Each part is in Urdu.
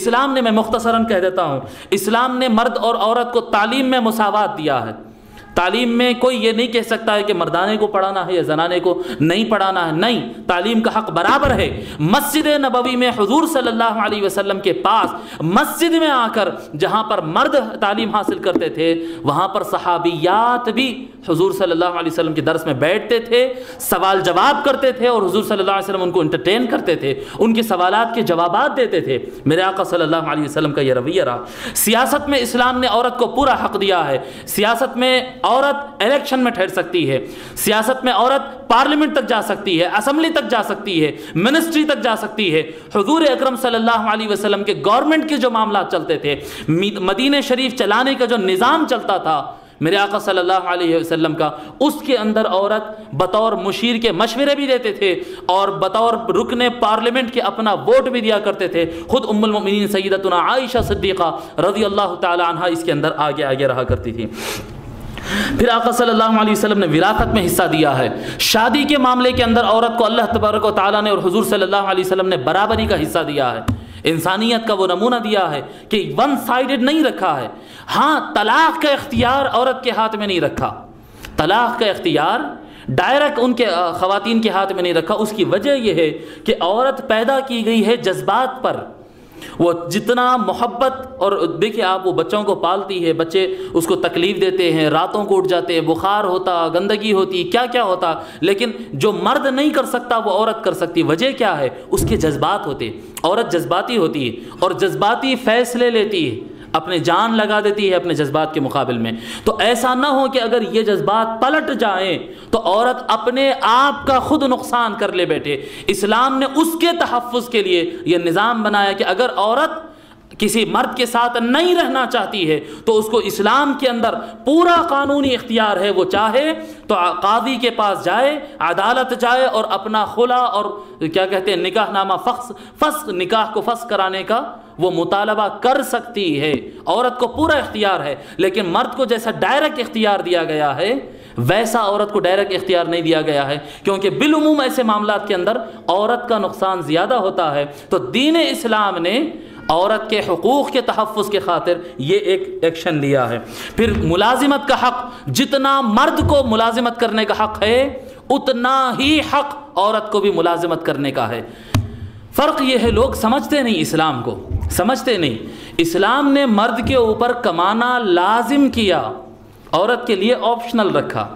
اسلام نے، میں مختصراً کہہ دیتا ہوں، اسلام نے مرد اور عورت کو تعلیم میں مساوات دیا ہے۔ تعلیم میں کوئی یہ نہیں کہہ سکتا ہے کہ مردانے کو پڑھانا ہے یا زنانے کو نہیں پڑھانا ہے، نہیں، تعلیم کا حق برابر ہے۔ مسجد نبوی میں حضور صلی اللہ علیہ وسلم کے پاس مسجد میں آ کر جہاں پر مرد تعلیم حاصل کرتے تھے، وہاں پر صحابیات بھی حضور صلی اللہ علیہ وسلم کے درس میں بیٹھتے تھے، سوال جواب کرتے تھے، اور حضور صلی اللہ علیہ وسلم ان کو انٹرٹین کرتے تھے، ان کے سوالات کے جوابات دیتے تھے۔ میرے آقا صلی اللہ علیہ وسلم کا یہ رویہ رہا۔ سیاست میں اسلام نے عورت کو پورا حق دیا ہے۔ سیاست میں عورت الیکشن میں ٹھہر سکتی ہے، سیاست میں عورت پارلیمنٹ تک جا سکتی ہے، اسمبلی تک جا سکتی ہے، منسٹری تک جا سکتی ہے۔ حضور اکرم صلی اللہ علیہ وسلم کے گورنمنٹ کے جو معاملات چلتے تھے، مدینہ شریف چلانے کا جو نظام چلتا تھا میرے آقا صلی اللہ علیہ وسلم کا، اس کے اندر عورت بطور مشیر کے مشورے بھی دیتے تھے اور بطور رکن پارلیمنٹ کے اپنا ووٹ بھی دیا کرتے تھے۔ خود ام المؤمنین سیدتنا عائشہ صدیقہ رضی اللہ تعالی عنہا اس کے اندر آگے رہا کرتی تھی۔ پھر آقا صلی اللہ علیہ وسلم نے وراثت میں حصہ دیا ہے۔ شادی کے معاملے کے اندر عورت کو اللہ تبارک و تعالیٰ نے اور حضور صلی اللہ علیہ وسلم نے برابری کا حصہ دیا ہے، انسانیت کا وہ نمونہ دیا ہے کہ ون سائیڈڈ نہیں رکھا ہے۔ ہاں، طلاق کا اختیار عورت کے ہاتھ میں نہیں رکھا، طلاق کا اختیار ڈائریکٹ ان کے خواتین کے ہاتھ میں نہیں رکھا۔ اس کی وجہ یہ ہے کہ عورت پیدا کی گئی ہے جذبات پر، وہ جتنا محبت، اور دیکھیں آپ وہ بچوں کو پالتی ہے، بچے اس کو تکلیف دیتے ہیں، راتوں کو اٹھ جاتے ہیں، بخار ہوتا، گندگی ہوتی، کیا کیا ہوتا، لیکن جو مرد نہیں کر سکتا وہ عورت کر سکتی۔ وجہ کیا ہے؟ اس کے جذبات ہوتے، عورت جذباتی ہوتی ہے اور جذباتی فیصلے لیتی ہے، اپنے جان لگا دیتی ہے اپنے جذبات کے مقابل میں۔ تو ایسا نہ ہو کہ اگر یہ جذبات پلٹ جائیں تو عورت اپنے آپ کا خود نقصان کر لے بیٹھے۔ اسلام نے اس کے تحفظ کے لیے یہ نظام بنایا کہ اگر عورت کسی مرد کے ساتھ نہیں رہنا چاہتی ہے تو اس کو اسلام کے اندر پورا قانونی اختیار ہے، وہ چاہے تو قاضی کے پاس جائے، عدالت جائے اور اپنا خلا اور کیا کہتے ہیں نکاح نامہ فسخ نکاح کو فسخ کرانے کا وہ مطالبہ کر سکتی ہے۔ عورت کو پورا اختیار ہے، لیکن مرد کو جیسا ڈائریکٹ اختیار دیا گیا ہے ویسا عورت کو ڈائریکٹ اختیار نہیں دیا گیا ہے، کیونکہ بالعموم ایسے معاملات کے اندر عورت کا نقصان زیادہ ہوتا ہے۔ تو دین اسلام نے عورت کے حقوق کے تحفظ کے خاطر یہ ایک ایکشن لیا ہے۔ پھر ملازمت کا حق، جتنا مرد کو ملازمت کرنے کا حق ہے اتنا ہی حق عورت کو بھی ملازمت کرنے کا ہے۔ فرق یہ ہے لوگ سمجھتے نہیں، اسلام کو سمجھتے نہیں۔ اسلام نے مرد کے اوپر کمانا لازم کیا، عورت کے لیے آپشنل رکھا۔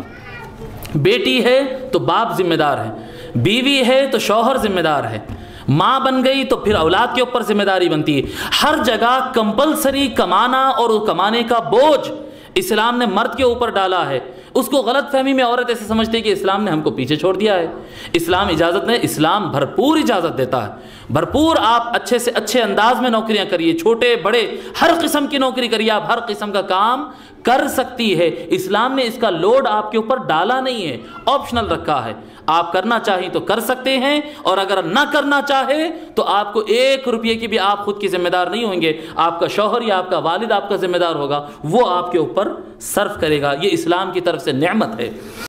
بیٹی ہے تو باپ ذمہ دار ہے، بیوی ہے تو شوہر ذمہ دار ہے، ماں بن گئی تو پھر اولاد کے اوپر ذمہ داری بنتی ہے۔ ہر جگہ کمپلسری کمانا اور کمانے کا بوجھ اسلام نے مرد کے اوپر ڈالا ہے۔ اس کو غلط فہمی میں عورت ایسے سمجھتی ہے کہ اسلام نے ہم کو پیچھے چھوڑ دیا ہے۔ اسلام اجازت نہیں، اسلام بھرپور اجازت دیتا ہے، بھرپور آپ اچھے سے اچھے انداز میں نوکریاں کریے، چھوٹے بڑے ہر قسم کی نوکری کریے، آپ ہر قسم کا کام کر سکتی ہے۔ اسلام نے اس کا لوڈ آپ کے اوپر ڈالا نہیں ہے، آپشنل رکھا ہے۔ آپ کرنا چاہیں تو کر سکتے ہیں، اور اگر نہ کرنا چاہے تو آپ کو 1 روپے کی بھی آپ خود کی ذمہ دار نہیں ہوں گے، آپ کا شوہر یا آپ کا والد آپ کا ذمہ دار ہوگا، وہ آپ کے اوپر صرف کرے گا۔ یہ اسلام کی طرف سے نعمت ہے۔